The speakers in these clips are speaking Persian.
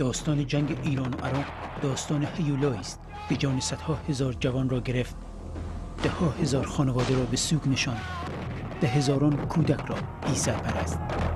داستان جنگ ایران و عراق داستان هیولایی است که جان صدها هزار جوان را گرفت، ده ها هزار خانواده را به سوگ نشاند، ده هزاران کودک را بی سرپرست.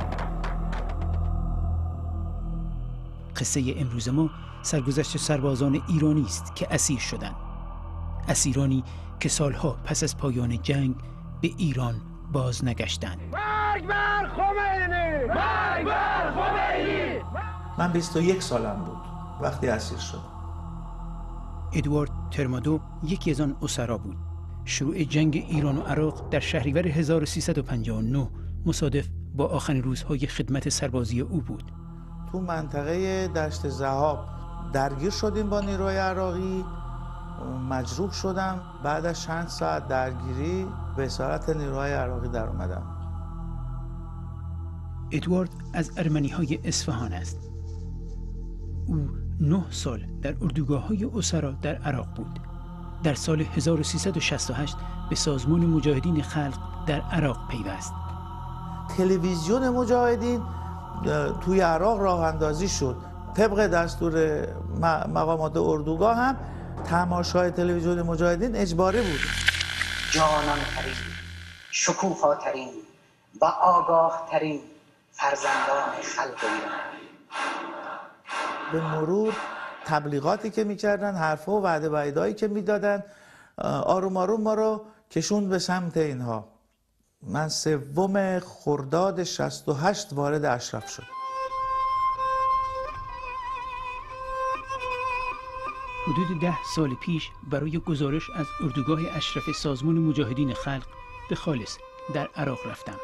قصه امروز ما سرگذشت سربازان ایرانی است که اسیر شدند، اسیرانی که سالها پس از پایان جنگ به ایران باز نگشتند. مرگ بر خمینی! مرگ بر خمینی! من 21 سالم بود وقتی اسیر شدم. ادوارد ترمادو یکی از آن اسرا بود. شروع جنگ ایران و عراق در شهریور 1359 مصادف با آخرین روزهای خدمت سربازی او بود. تو منطقه دشت ذهاب درگیر شدیم با نیروی عراقی، مجروح شدم. بعد از چند ساعت درگیری به اسارت نیروهای عراقی در اومدم. ادوارد از ارمنی‌های اصفهان است. او 9 سال در اردوگاه‌های اسرا در عراق بود. در سال 1368 به سازمان مجاهدین خلق در عراق پیوست. تلویزیون مجاهدین توی عراق راه اندازی شد. طبق دستور مقامات اردوگاه هم تماشای تلویزیون مجاهدین اجباری بود. جانان ترین، شکوفا ترین و آگاه ترین فرزندان خلق ایران. به مرور تبلیغاتی که میکردن، حرفا و وعده وعیدهایی که میدادن، آروم آروم ما رو کشوند به سمت اینها. من 3 خرداد 68 وارد اشرف شد. حدود 10 سال پیش برای گزارش از اردوگاه اشرف سازمان مجاهدین خلق به خالص در عراق رفتم.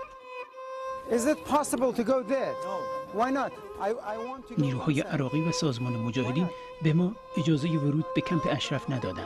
نیروهای عراقی و سازمان مجاهدین به ما اجازه ورود به کمپ اشرف ندادند.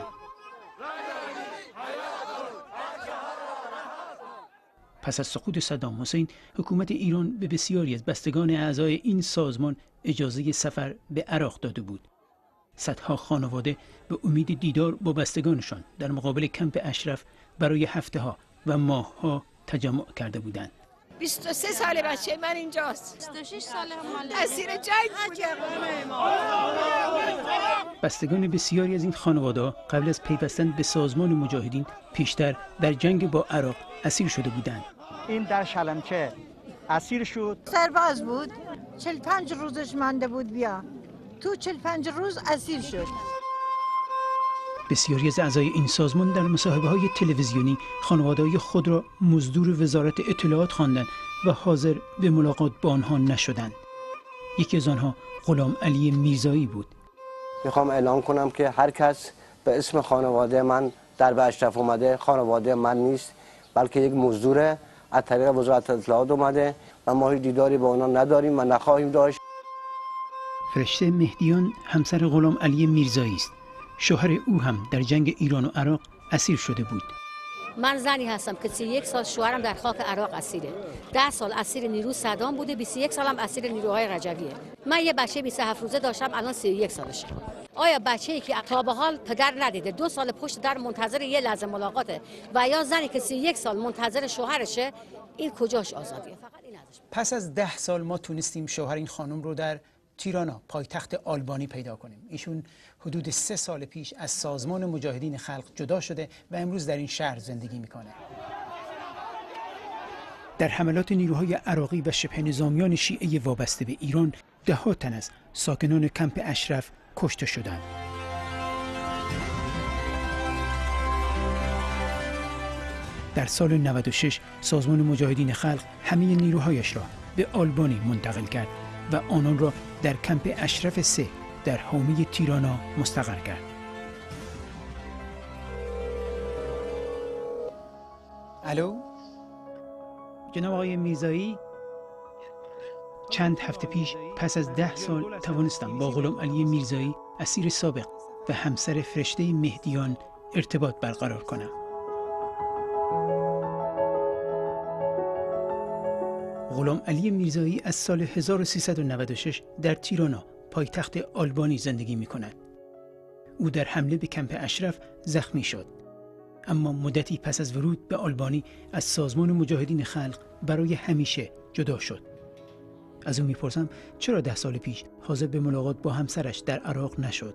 پس از سقوط صدام حسین، حکومت ایران به بسیاری از بستگان اعضای این سازمان اجازه سفر به عراق داده بود. صدها خانواده به امید دیدار با بستگانشان در مقابل کمپ اشرف برای هفته‌ها و ماه‌ها تجمع کرده بودند. 23 سال بچه من اینجاست. 26 ساله مال اسیر جنگ بودم. بستگان بسیاری از این خانواده‌ها قبل از پیوستن به سازمان مجاهدین پیشتر در جنگ با عراق اسیر شده بودند. این در شلمچه اسیر شد. سرباز بود. 45 روزش مانده بود بیا. تو 45 روز اسیر شد. بسیاری از اعضای این سازمان در مصاحبه‌های تلویزیونی خانواده‌های خود را مزدور وزارت اطلاعات خواندند و حاضر به ملاقات با آنها نشدند. یکی از آنها غلام علی میرزایی بود. میخوام اعلام کنم که هر کس به اسم خانواده من در به اشرف اومده خانواده من نیست، بلکه یک مزدور از طریق وزارت اطلاعات اومده و ما هیچ دیداری با آنها نداریم و نخواهیم داشت. فرشته مهدیان همسر غلام علی میرزایی است. شوهر او هم در جنگ ایران و عراق اسیر شده بود. من زنی هستم که 31 سال شوهرم در خاک عراق اسیره. 10 سال اسیر نیرو صدام بوده، 21 سالم اسیر نیروهای رجویه. من یه بچه 27 روزه داشتم، الان 31 سالشه. آیا بچه‌ای که تا به حال پدر ندیده 2 سال پشت در منتظر یه لحظه ملاقاته و یا زنی که 31 سال منتظر شوهرشه، این کجاش آزادیه؟ فقط این ازش. پس از 10 سال ما تونستیم شوهر این خانم رو در تیرانا پایتخت آلبانی پیدا کنیم. ایشون حدود 3 سال پیش از سازمان مجاهدین خلق جدا شده و امروز در این شهر زندگی میکنه. در حملات نیروهای عراقی و شبه نظامیان شیعه وابسته به ایران 10 تن از ساکنان کمپ اشرف کشته شدند. در سال 96 سازمان مجاهدین خلق همه نیروهایش را به آلبانی منتقل کرد و آنان را در کمپ اشرف 3 در حومه تیرانا مستقر کرد. الو جناب آقای میرزایی، چند هفته پیش پس از 10 سال توانستم با غلام علی میرزایی اسیر سابق و همسر فرشته مهدیان ارتباط برقرار کنم. غلام علی میرزایی از سال 1396 در تیرانا پایتخت آلبانی زندگی می کند. او در حمله به کمپ اشرف زخمی شد، اما مدتی پس از ورود به آلبانی از سازمان مجاهدین خلق برای همیشه جدا شد. از او میپرسم چرا 10 سال پیش حاضر به ملاقات با همسرش در عراق نشد.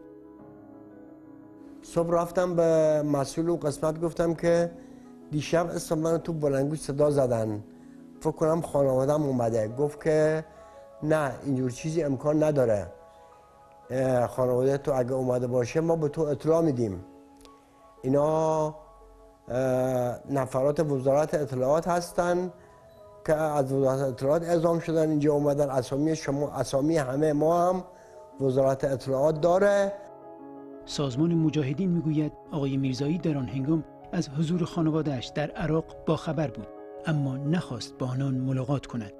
صبح رفتم به مسئول اون قسمت گفتم که دیشب اسم من تو بلندگو صدا زدن، فکر کنم خانوادم اومده. گفت که نه اینجور چیزی امکان نداره، خانواده تو اگه اومده باشه ما به تو اطلاع میدیم. اینا نفرات وزارت اطلاعات هستن که از وزارت اطلاعات اعزام شدن اینجا اومدن. اسامی شما، اسامی همه ما هم وزارت اطلاعات داره. سازمان مجاهدین میگوید آقای میرزایی در آن هنگام از حضور خانواده‌اش در عراق باخبر بود، اما نخواست با آنان ملاقات کند.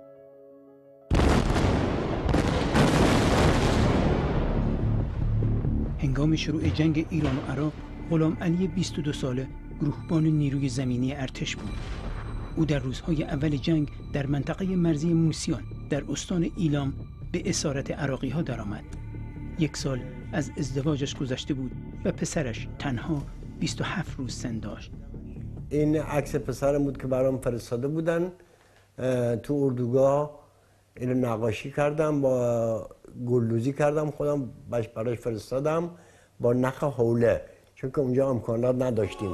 هنگام شروع جنگ ایران و عراق، غلام علی 22 ساله گروهبان نیروی زمینی ارتش بود. او در روزهای اول جنگ در منطقه مرزی موسیان در استان ایلام به اسارت عراقی‌ها درآمد. 1 سال از ازدواجش گذشته بود و پسرش تنها 27 روز سن داشت. این عکس پسرم بود که برام فرستاده بودن تو اردوگاه. اینو نقاشی کردم، با گلدوزی کردم، خودم براش فرستادم با نخ حوله، چون که اونجا امکانات نداشتیم.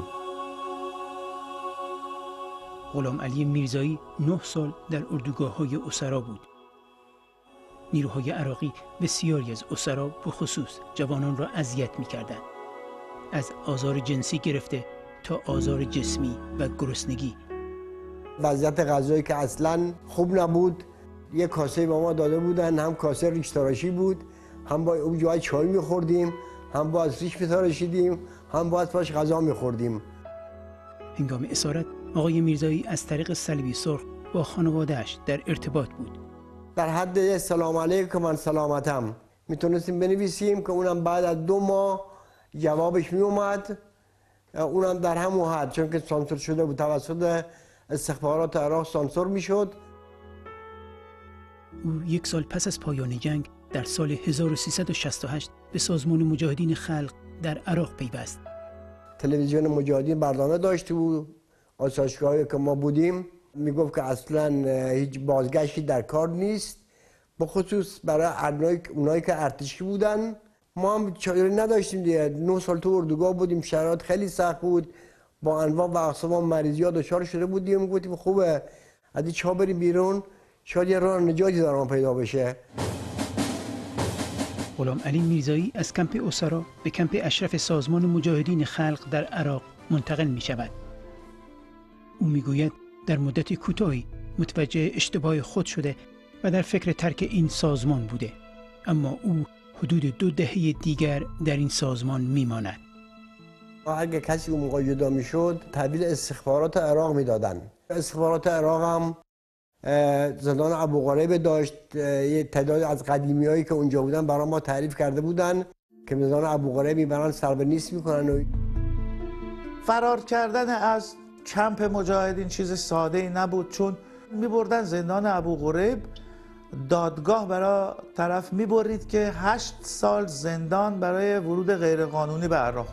غلام علی میرزایی 9 سال در اردوگاه‌های اسرا بود. نیروهای عراقی بسیاری از اسرا به خصوص جوانان را اذیت می‌کردند، از آزار جنسی گرفته تا آزار جسمی و گرسنگی. وضعیت غذایی که اصلاً خوب نبود. یک کاسه با ما داده بودن، هم کاسه ریش تراشی بود، هم با اون جای چای می‌خوردیم، هم با ریش می‌تراشیدیم، هم با پاش غذا می‌خوردیم. هنگام اسارت آقای میرزایی از طریق صلیبی سرخ با خانواده‌اش در ارتباط بود. در حد سلام علیکم من سلامتم میتونستیم بنویسیم که اونم بعد از 2 ماه جوابش میومد، اونم در همون حد، چون که سانسور شده بود توسط استخبارات عراق سانسور میشد. او 1 سال پس از پایان جنگ در سال 1368 به سازمان مجاهدین خلق در عراق پیوست. تلویزیون مجاهدین برنامه داشت و آسایشگاهی که ما بودیم میگفت که اصلا هیچ بازگشتی در کار نیست، بخصوص برای اونایی که ارتشی بودن. ما هم چاره نداشتیم دیگه، 9 سال تو اردوگاه بودیم، شرایط خیلی سخت بود، با انواع و اقسام مریضی‌ها دچار شده بودیم. گفتیم خوبه از این چاه بریم بیرون، شاید یه راه نجاتی در آن پیدا بشه. غلام علی میرزایی از کمپ اسرا به کمپ اشرف سازمان مجاهدین خلق در عراق منتقل می شود. او میگوید در مدت کوتاهی متوجه اشتباه خود شده و در فکر ترک این سازمان بوده، اما او حدود 2 دهه دیگر در این سازمان میماند. اگه کسی اون موقع جدا میشد تحویل استخبارات عراق میدادن. استخبارات عراق هم زندان ابوغریب داشت. یه تعداد از قدیمیایی که اونجا بودن برای ما تعریف کرده بودن که زندان ابوغریب میبرن سر به نیست میکنن. فرار کردن از کمپ مجاهدین چیز ساده ای نبود، چون میبردن زندان ابوغریب، دادگاه برای طرف میبرید که 8 سال زندان برای ورود غیرقانونی به عراق.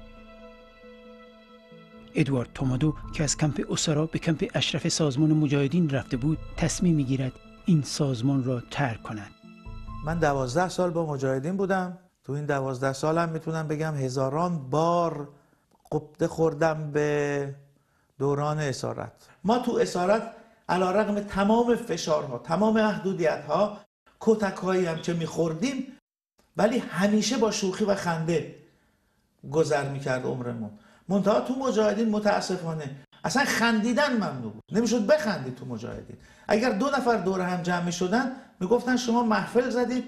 ادوارد تومادو که از کمپ اسرا به کمپ اشرف سازمان مجاهدین رفته بود، تصمیم میگیرد این سازمان را ترک کند. من 12 سال با مجاهدین بودم. تو این 12 سالم میتونم بگم هزاران بار قبطه خوردم به دوران اسارت. ما تو اسارت علیرغم تمام فشارها، تمام محدودیت‌ها، کتک‌هایی هم که می‌خوردیم، ولی همیشه با شوخی و خنده گذر می‌کرد عمرمون. منتها تو مجاهدین متاسفانه اصلا خندیدن ممنوع بود. نمیشد بخندید تو مجاهدین. اگر 2 نفر دور هم جمع می‌شدن میگفتن شما محفل زدید.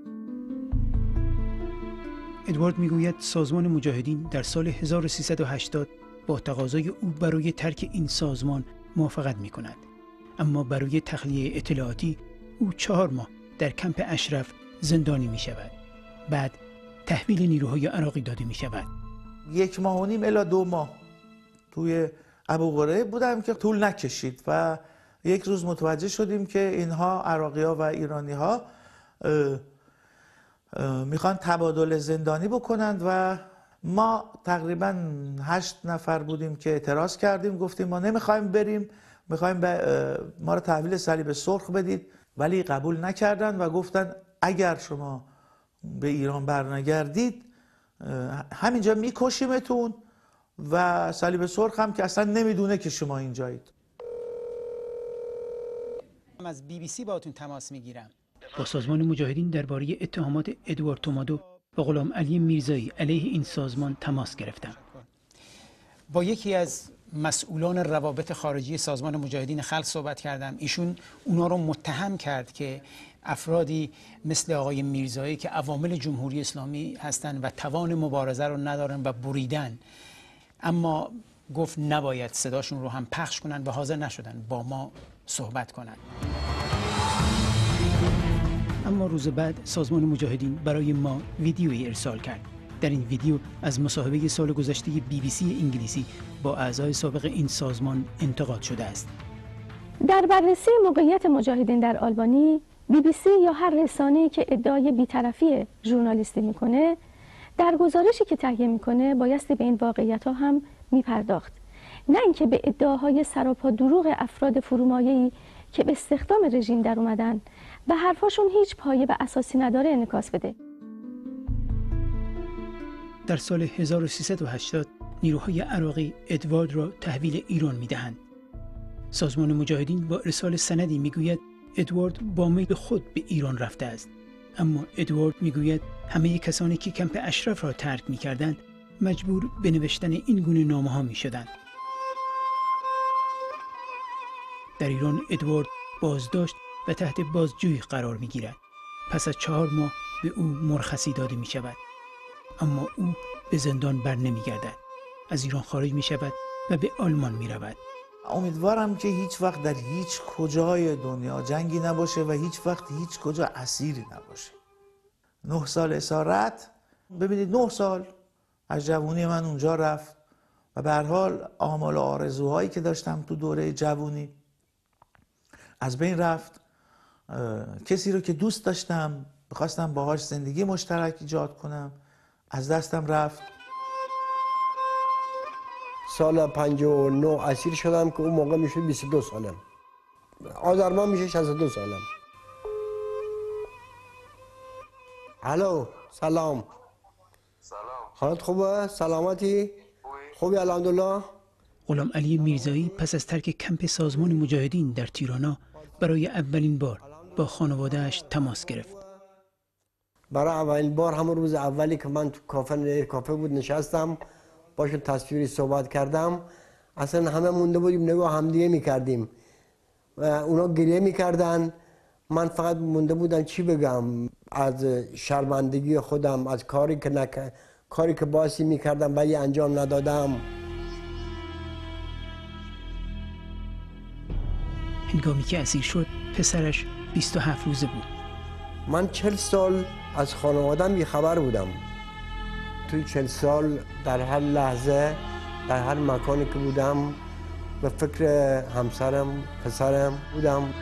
ادوارد میگوید سازمان مجاهدین در سال 1380 با تقاضای او برای ترک این سازمان موافقت می‌کند، اما برای تخلیه اطلاعاتی او 4 ماه در کمپ اشرف زندانی می‌شود. بعد تحویل نیروهای عراقی داده می‌شود. 1.5 ماه الی 2 ماه توی ابوغریب بودم که طول نکشید و یک روز متوجه شدیم که اینها عراقی‌ها و ایرانی‌ها میخوان تبادل زندانی بکنند و ما تقریبا 8 نفر بودیم که اعتراض کردیم، گفتیم ما نمیخوایم بریم، میخوایم ما رو تحویل صلیب سرخ بدید. ولی قبول نکردن و گفتن اگر شما به ایران برنگردید همینجا میکشیمتون و صلیب سرخ هم که اصلا نمیدونه که شما اینجایید. از BBC باهاتون تماس میگیرم. با سازمان مجاهدین درباره اتهامات ادوارد تومادو و غلام علی میرزایی علیه این سازمان تماس گرفتم. با یکی از مسئولان روابط خارجی سازمان مجاهدین خلق صحبت کردم. ایشون اونا رو متهم کرد که افرادی مثل آقای میرزایی که عوامل جمهوری اسلامی هستند و توان مبارزه رو ندارن و بریدن، اما گفت نباید صداشون رو هم پخش کنن و حاضر نشدن با ما صحبت کنن. اما روز بعد سازمان مجاهدین برای ما ویدیویی ارسال کرد. در این ویدیو از مصاحبه سال گذشته BBC انگلیسی با اعضای سابق این سازمان انتقاد شده است. در بررسی موقعیت مجاهدین در آلبانی، BBC یا هر رسانه‌ای که ادعای بی‌طرفی ژورنالیستی میکنه، در گزارشی که تهیه میکنه بایستی به این واقعیت‌ها هم میپرداخت، نه اینکه به ادعاهای سراپا دروغ افراد فرومایه‌ای که به استخدام رژیم در اومدن و حرفاشون هیچ پایه و اساسی نداره انعکاس بده. در سال 1380 نیروهای عراقی ادوارد را تحویل ایران میدهند. سازمان مجاهدین با ارسال سندی میگوید ادوارد با میل خود به ایران رفته است، اما ادوارد میگوید همه کسانی که کمپ اشرف را ترک میکردند مجبور به نوشتن این گونه نامه‌ها میشدند. در ایران ادوارد بازداشت و تحت بازجویی قرار میگیرد. پس از 4 ماه به او مرخصی داده می شود، اما او به زندان بر نمی گردد. از ایران خارج می شود و به آلمان می رود. امیدوارم که هیچ وقت در هیچ کجای دنیا جنگی نباشه و هیچ وقت هیچ کجا اسیری نباشه. 9 سال اسارت، ببینید 9 سال از جوانی من اونجا رفت و به هر حال آمال و آرزوهایی که داشتم تو دوره جوانی از بین رفت. کسی رو که دوست داشتم، بخواستم باهاش زندگی مشترک ایجاد کنم، از دستم رفت. سال 59 اسیر شدم که اون موقع میشه 22 سالم. آذر ماه میشه 62 سالم. الو، سلام. حالت خوبه؟ سلامتی؟ خوبی الحمدلله. غلام علی میرزایی پس از ترک کمپ سازمان مجاهدین در تیرانا برای اولین بار با خانواده‌اش تماس گرفت. برای اولین بار همون روز اولی که من تو کافه بود نشستم باشون تصویری صحبت کردم، اصلا همه مونده بودیم نگاه همدیگه میکردیم و اونا گریه میکردن، من فقط مونده بودم چی بگم از شرمندگی خودم، از کاری که باعثی میکردم ولی انجام ندادم. هنگامی که اسیر شد پسرش 27 روزه بود. من 40 سال از خانوادم بیخبر بودم. توی 40 سال در هر لحظه در هر مکانی که بودم به فکر همسرم، پسرم بودم.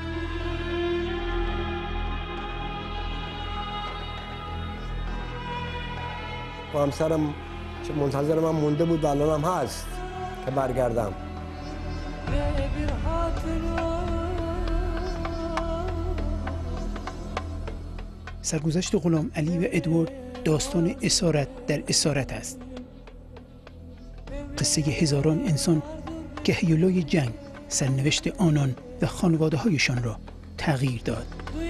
و همسرم منتظر من مونده بود و الانم هست که برگردم. سرگذشت غلام علی و ادوارد داستان اسارت در اسارت است. قصه هزاران انسان که هیولای جنگ سرنوشت آنان و خانواده هایشان را تغییر داد.